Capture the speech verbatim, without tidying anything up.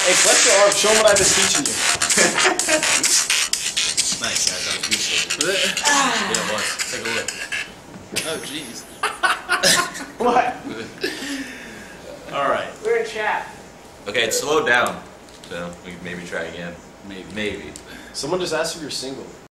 Hey, flex your arm. Show them what I've been teaching you. Nice, guys. That was beautiful. Yeah, it was. Take a look. Oh, jeez. What? All right. We're in chat. Okay, it's slowed down, so we can maybe try again. Maybe. Maybe. Someone just asked if you're single.